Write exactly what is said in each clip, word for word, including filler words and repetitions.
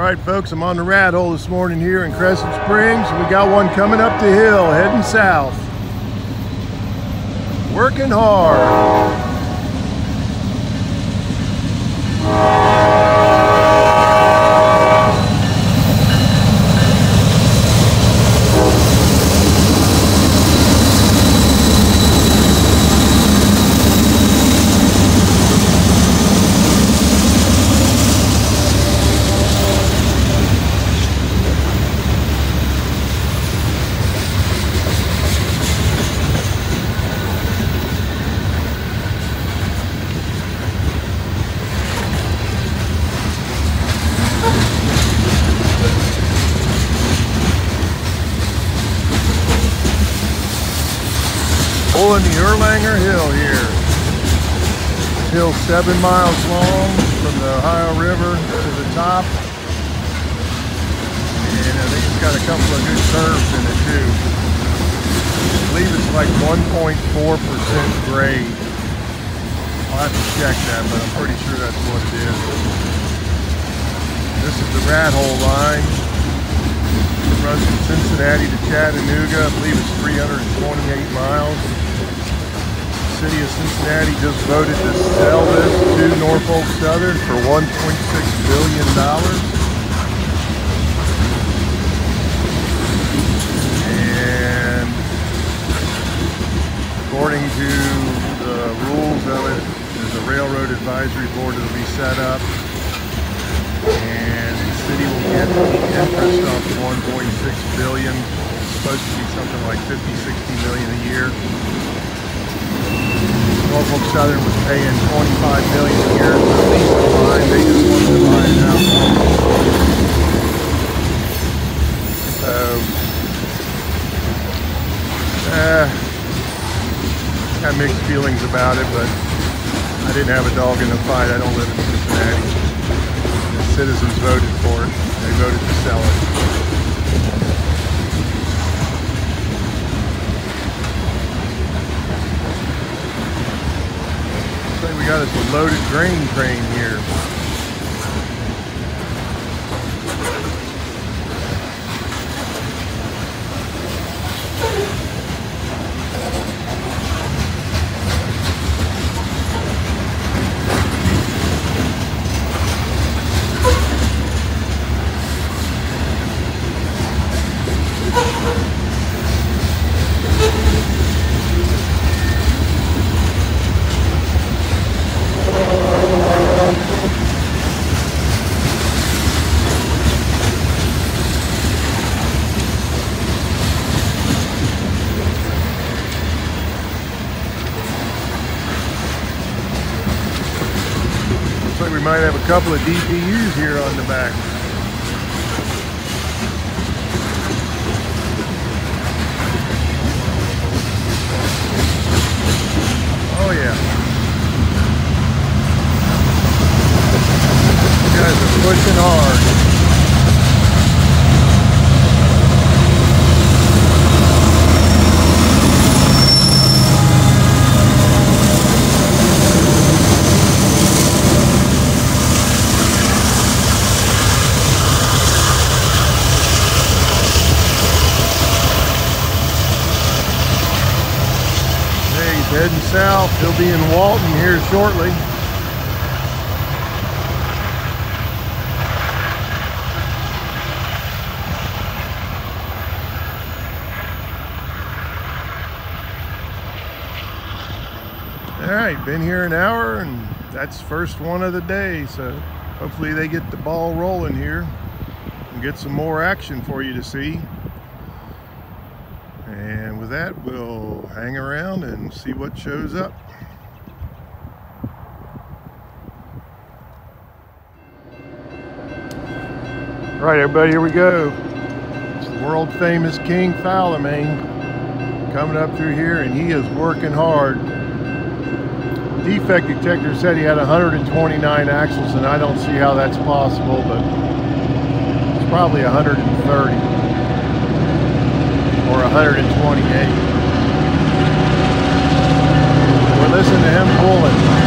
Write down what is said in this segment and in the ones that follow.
Alright folks, I'm on the rat hole this morning here in Crescent Springs. We got one coming up the hill, heading south. Working hard. Pulling the Erlanger Hill here. Hill seven miles long from the Ohio River to the top. And I think it's got a couple of good curves in it too. I believe it's like one point four percent grade. I'll have to check that, but I'm pretty sure that's what it is. This is the rat hole line. It runs from Cincinnati to Chattanooga. I believe it's three hundred twenty-eight miles. The city of Cincinnati just voted to sell this to Norfolk Southern for one point six billion dollars. And according to the rules of it, there's a railroad advisory board that will be set up. And the city will get the interest off the one point six billion dollars. It's supposed to be something like fifty, sixty million a year. Norfolk Southern was paying twenty-five million dollars a year to lease the line. They just wanted to buy it out. So, uh, got mixed feelings about it, but I didn't have a dog in the fight. I don't live in Cincinnati. The citizens voted for it. They voted to sell it. We got us a loaded grain train here. We might have a couple of D P Us here on the back. Oh yeah. You guys are pushing hard. Heading south, he'll be in Walton here shortly. All right, been here an hour and that's first one of the day, so hopefully they get the ball rolling here and get some more action for you to see. And with that, we'll hang around and see what shows up. All right, everybody, here we go. It's the world famous King Falomane coming up through here, and he is working hard. Defect detector said he had one hundred twenty-nine axles, and I don't see how that's possible, but it's probably one hundred thirty. Or one hundred twenty-eight. We're listening to him pulling.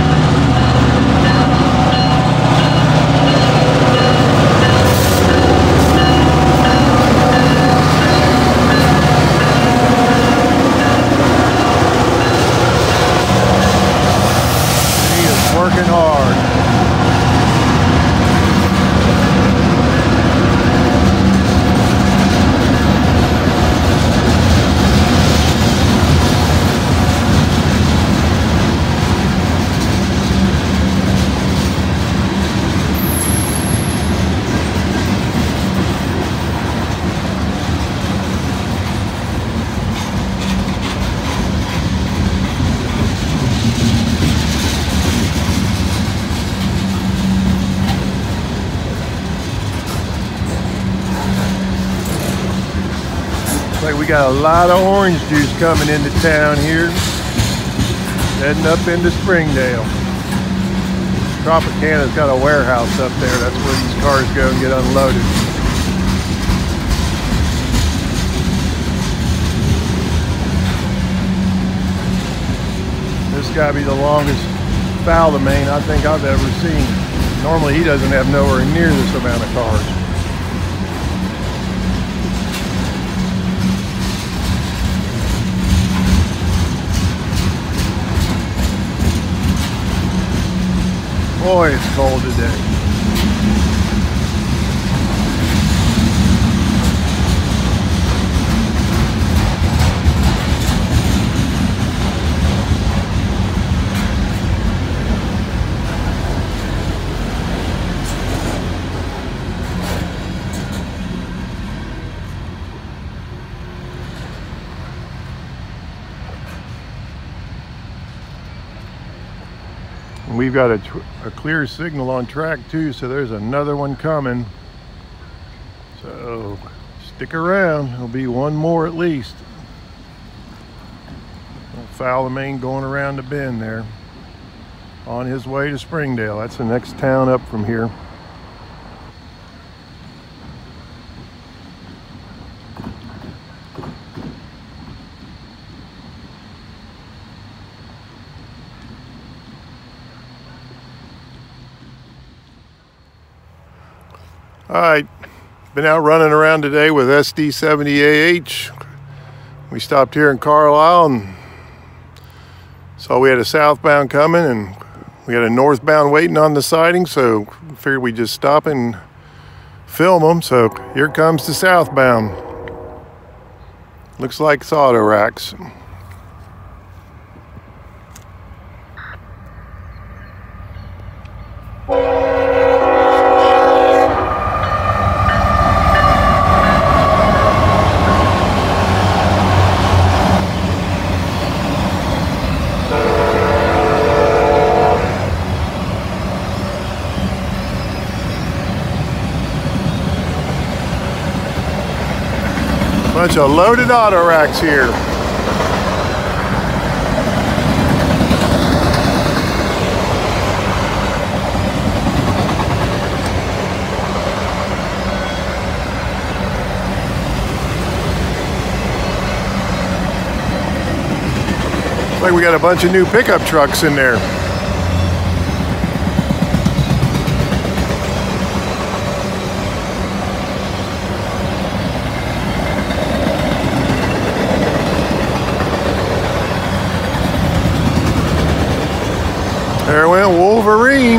we got a lot of orange juice coming into town here. Heading up into Springdale. Tropicana's got a warehouse up there. That's where these cars go and get unloaded. This got to be the longest foul the main I think I've ever seen. Normally he doesn't have nowhere near this amount of cars. Boy, it's cold today. We've got a, a clear signal on track too, so there's another one coming. So stick around, there'll be one more at least. Foul the main going around the bend there. On his way to Springdale. That's the next town up from here. All right, been out running around today with S D seventy A H. We stopped here in Carlisle and saw we had a southbound coming and we had a northbound waiting on the siding, so figured we'd just stop and film them. So here comes the southbound. Looks like it's auto racks. Bunch of loaded auto racks here. Looks like we got a bunch of new pickup trucks in there. There went Wolverine.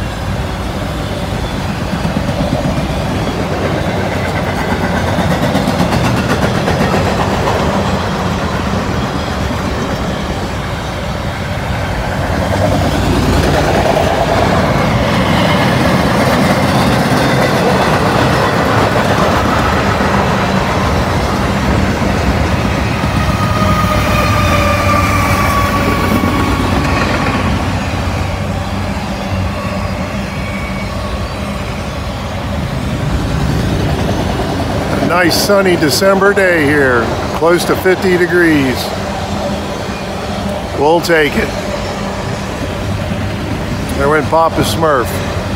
Nice sunny December day here, close to fifty degrees. We'll take it. There went Papa Smurf.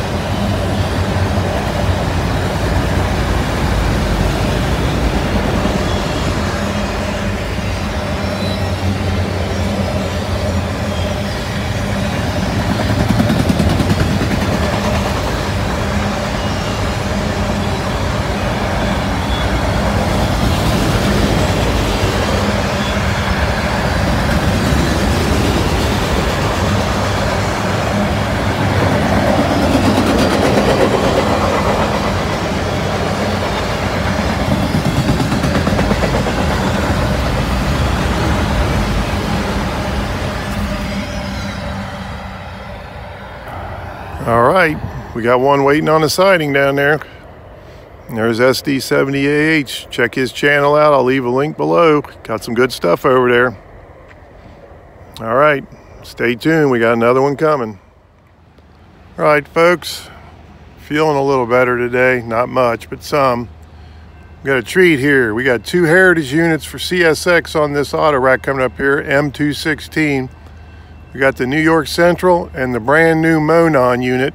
All right, we got one waiting on the siding down there. There's S D seventy A H. Check his channel out. I'll leave a link below. Got some good stuff over there. All right, stay tuned. We got another one coming. All right, folks, feeling a little better today. Not much, but some. We got a treat here. We got two heritage units for C S X on this auto rack coming up here, M two sixteen. We got the New York Central and the brand new Monon unit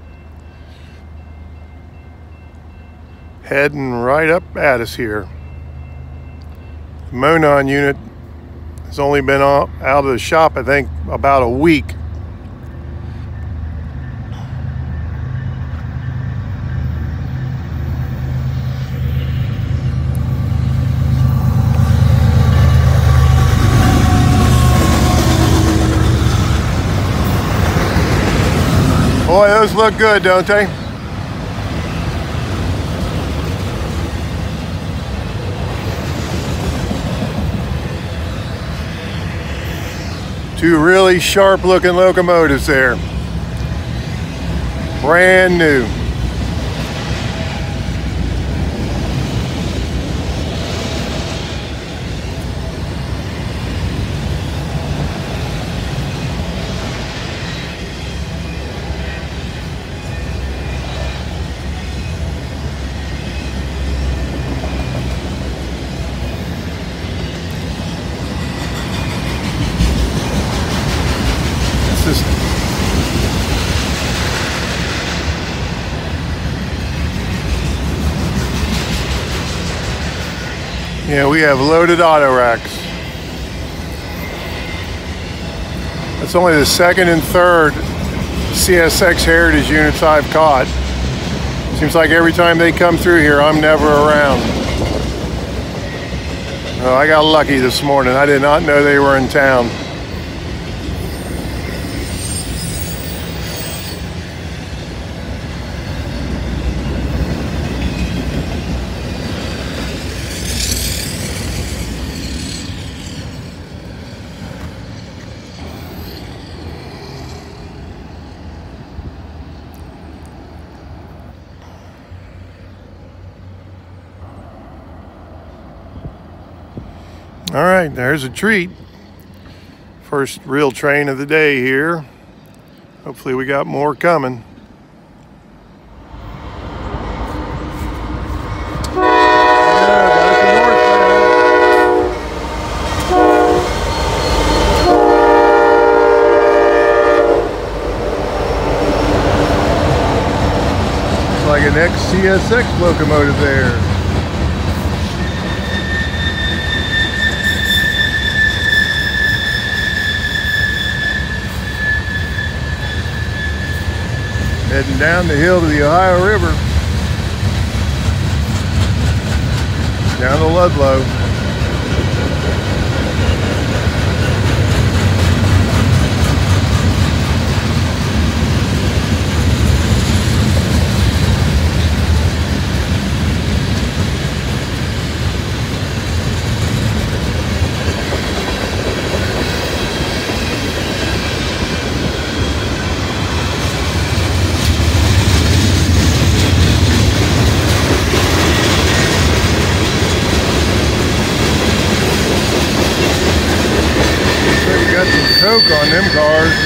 heading right up at us here. The Monon unit has only been out of the shop, I think, about a week. Boy, those look good, don't they? Two really sharp looking locomotives there. Brand new. Yeah, we have loaded auto racks. That's only the second and third C S X heritage units I've caught. Seems like every time they come through here, I'm never around. Oh, I got lucky this morning. I did not know they were in town. All right, there's a treat. First real train of the day here. Hopefully we got more coming. Looks like an ex C S X locomotive there. Heading down the hill to the Ohio River, down to Ludlow. Coke on them cars.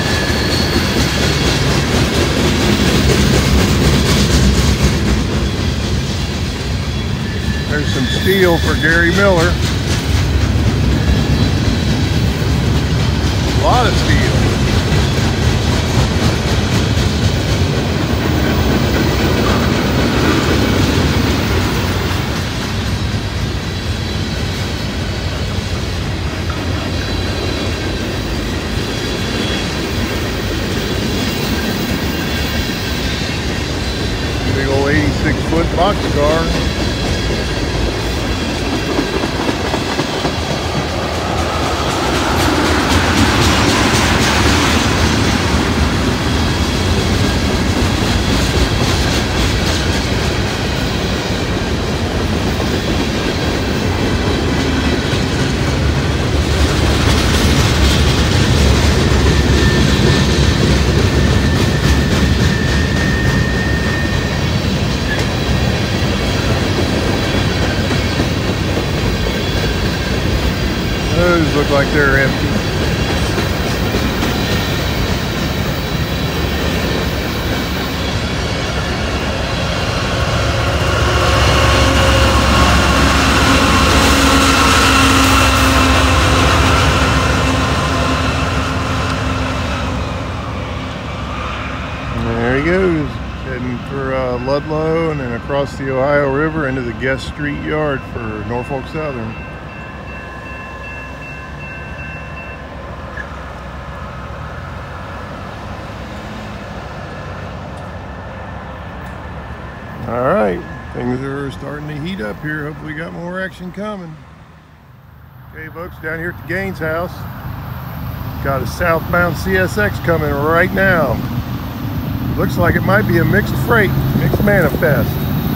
There's some steel for Gary Miller. A lot of steel. eighty-six foot boxcar. Those look like they're empty. There he goes, heading for uh, Ludlow and then across the Ohio River into the Guest Street Yard for Norfolk Southern. All right, things are starting to heat up here. Hopefully we got more action coming. Okay folks, down here at the Gaines house, got a southbound C S X coming right now. Looks like it might be a mixed freight, mixed manifest.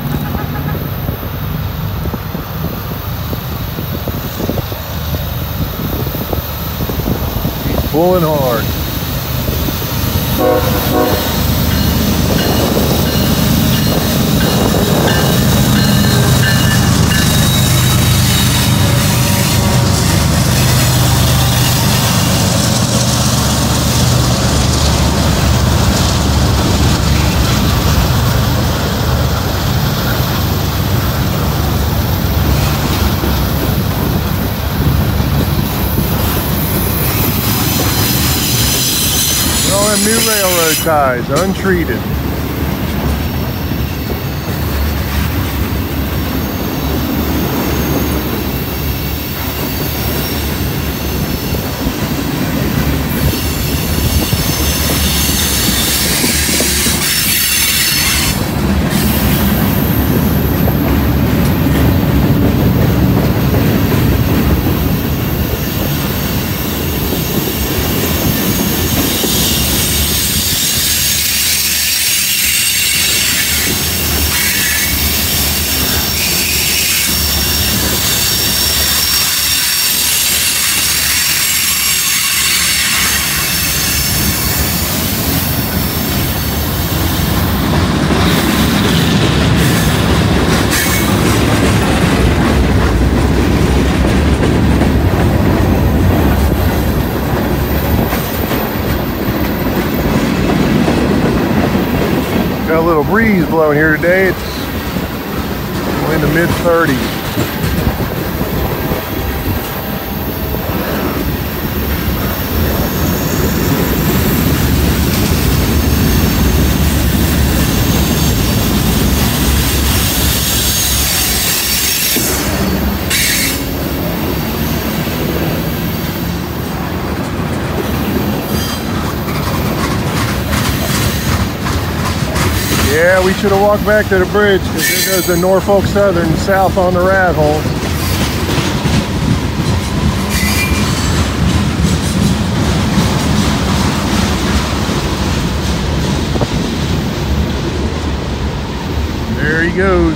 He's pulling hard. New railroad ties, untreated. Got a little breeze blowing here today. It's in the mid thirties. Yeah, we should have walked back to the bridge because there goes the Norfolk Southern south on the rat hole. There he goes.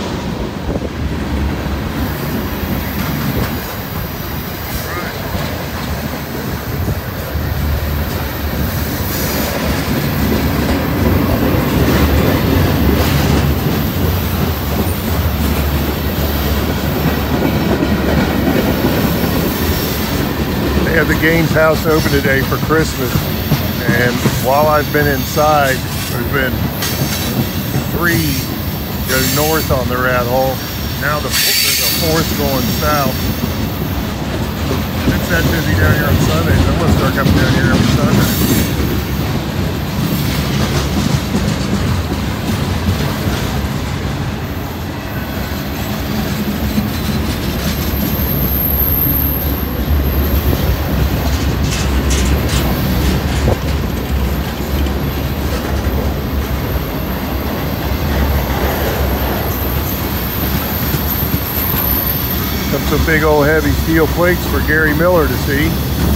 They have the Gaines house open today for Christmas, and while I've been inside, there's been three go north on the rat hole. Now the, there's a fourth going south. It's that busy down here on Sundays. I'm gonna start coming down here every Sunday. Some big old heavy steel plates for Gary Miller to see.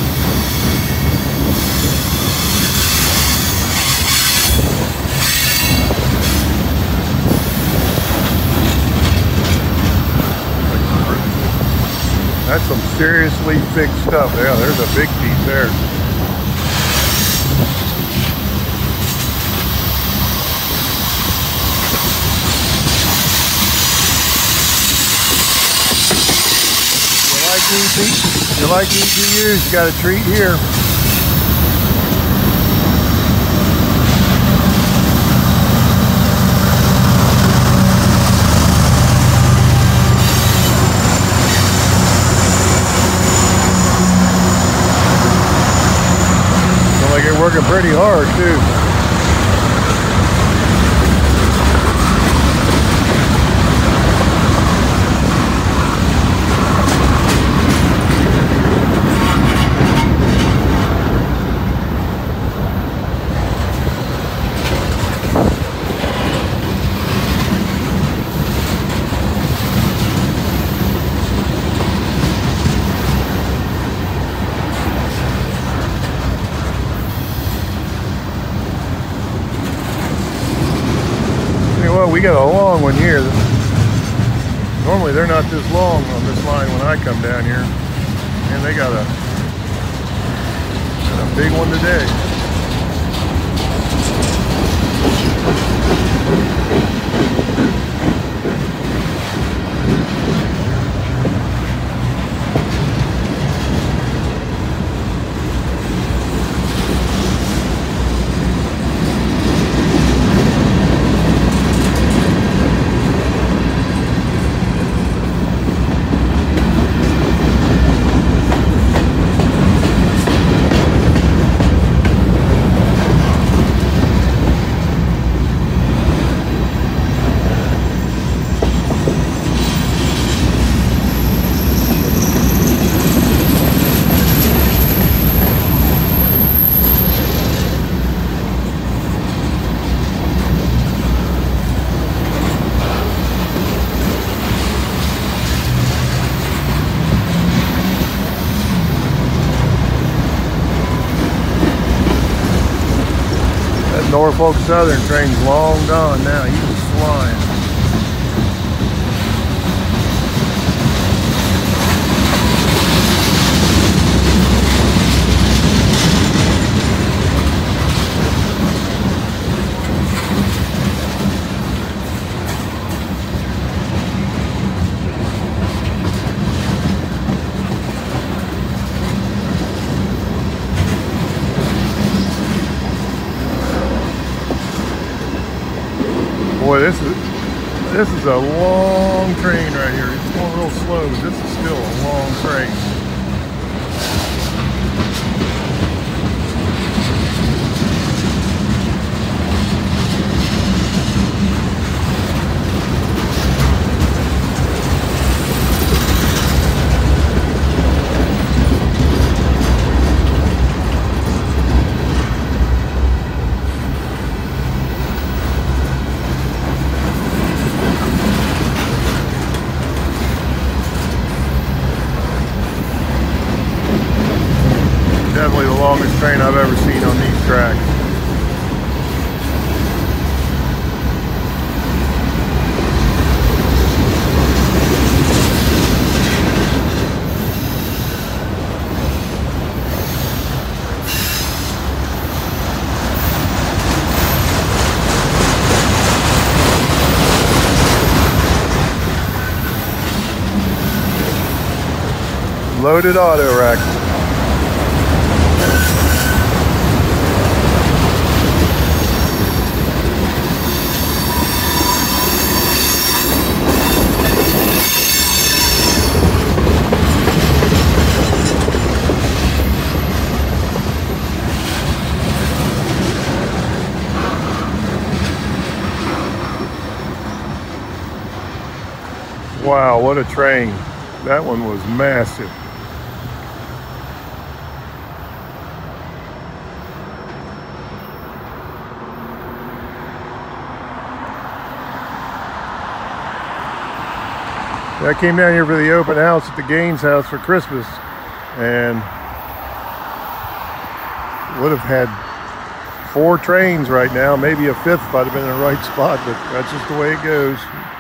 That's some seriously thick stuff. Yeah, there's a big piece there. If you like E P Us, you got a treat here. Looks like you're working pretty hard too. we got a long one here. Normally they're not this long on this line when I come down here. And they got a, got a big one today. Norfolk Southern train's long gone now. He was flying. Boy, this is this is a long train right here. It's going real slow, but this is still a long train. Definitely the longest train I've ever seen on these tracks. Loaded auto rack. Wow, what a train. That one was massive. I came down here for the open house at the Gaines house for Christmas, and would have had four trains right now, maybe a fifth if I'd have been in the right spot, but that's just the way it goes.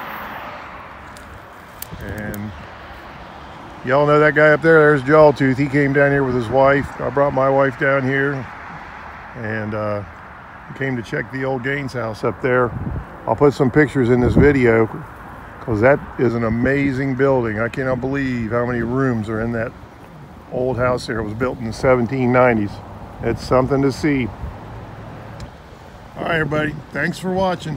And y'all know that guy up there, there's Jawtooth. He came down here with his wife. I brought my wife down here, and uh, came to check the old Gaines house up there. I'll put some pictures in this video, because that is an amazing building. I cannot believe how many rooms are in that old house there. It was built in the seventeen nineties. It's something to see. All right, everybody. Thanks for watching.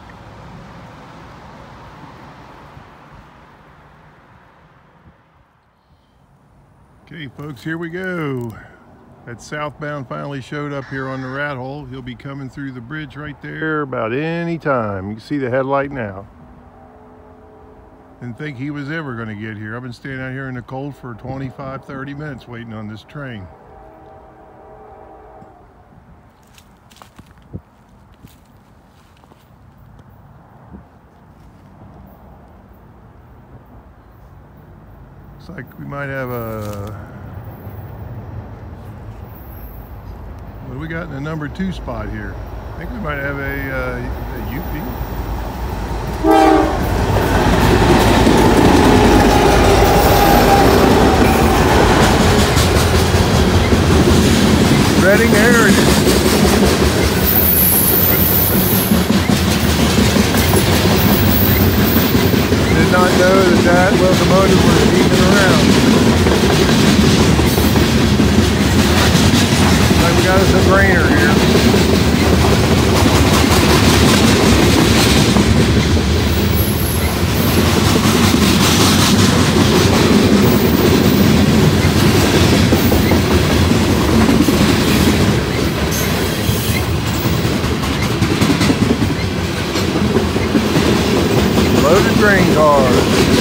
Okay, folks, here we go. That southbound finally showed up here on the rat hole. He'll be coming through the bridge right there about any time. You can see the headlight now. Didn't think he was ever going to get here. I've been standing out here in the cold for twenty-five, thirty minutes waiting on this train. Looks like we might have a... What do we got in the number two spot here? I think we might have a, uh, a U P. Reading Heritage. Did not know that that locomotive was even around. Like we got us a grainer here. Loaded grain cars.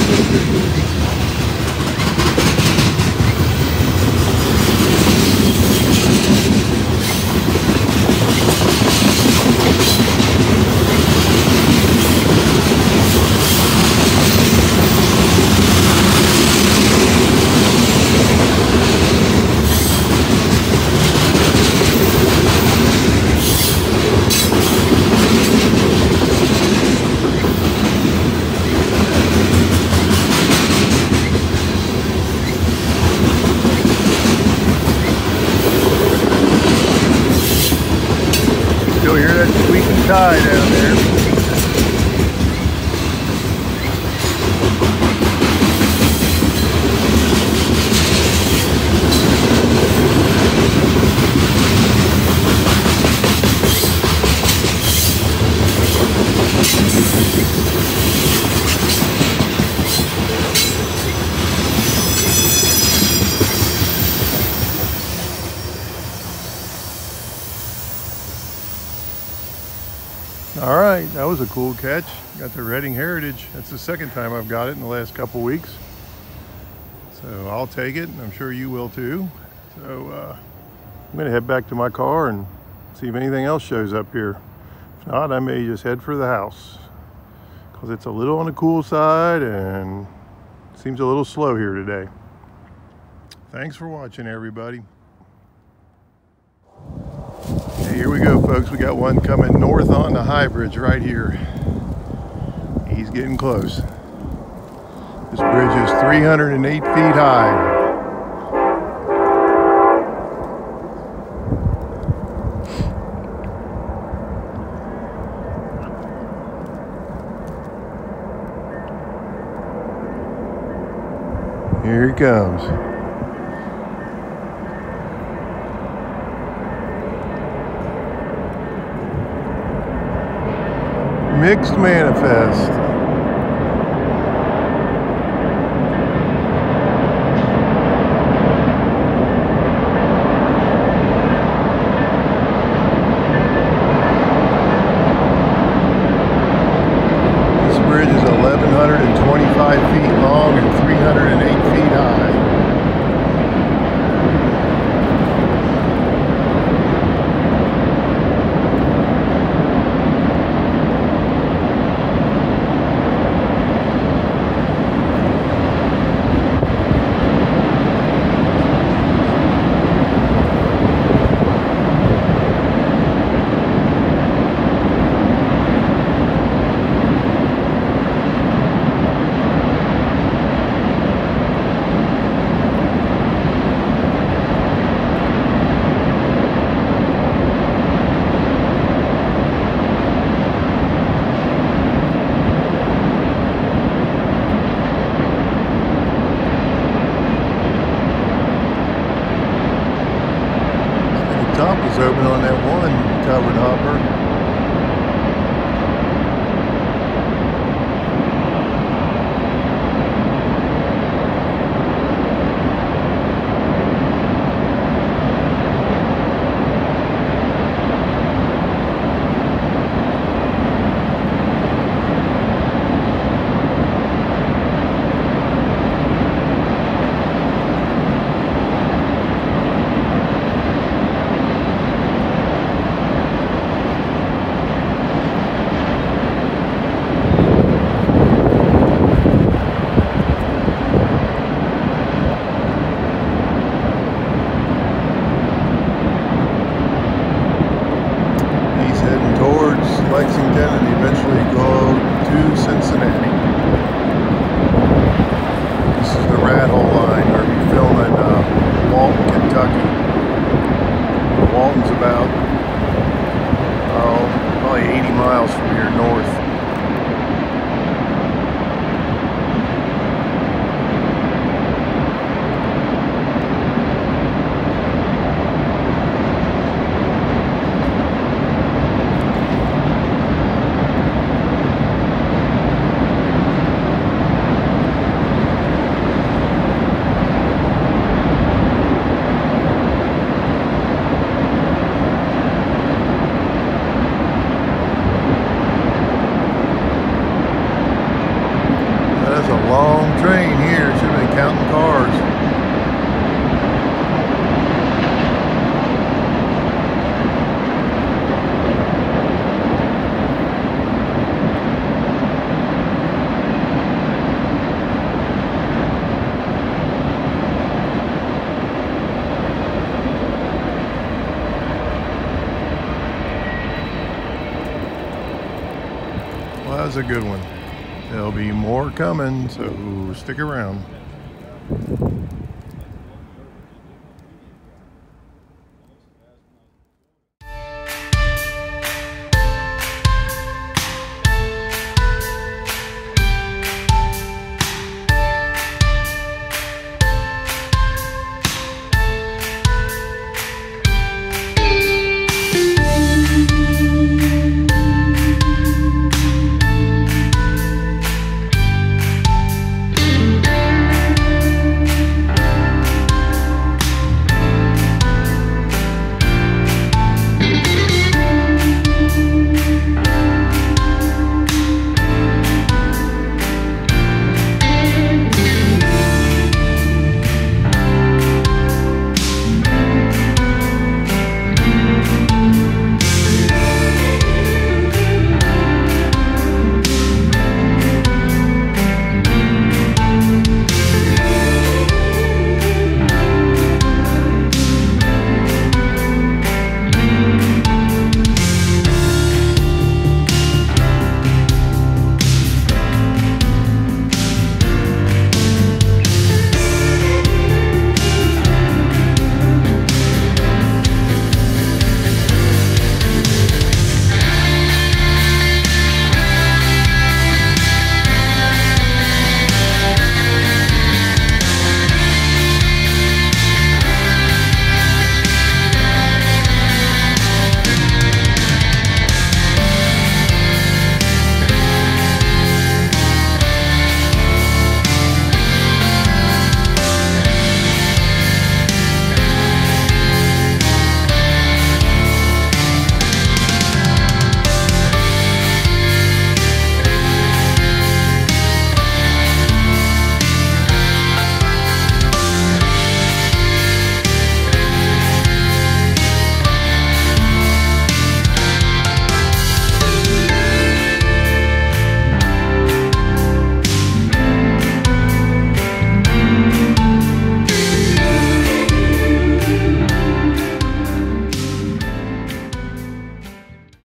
Still hear that squeaking tie down there. All right, that was a cool catch. Got the Reading Heritage. That's the second time I've got it in the last couple weeks. So I'll take it, and I'm sure you will too. So uh, I'm gonna head back to my car and see if anything else shows up here. If not, I may just head for the house because it's a little on the cool side and seems a little slow here today. Thanks for watching, everybody. Okay, here we go, folks. We got one coming north on the High Bridge right here. He's getting close. This bridge is three hundred eight feet high. Here he comes. Mixed manifest. This bridge is eleven twenty-five feet long and three hundred eight feet high. Top is open on that one covered hopper. Walton's about, oh, probably eighty miles from here north. Long train here. Should have been counting cars. Well, that was a good one. There'll be more coming, so stick around.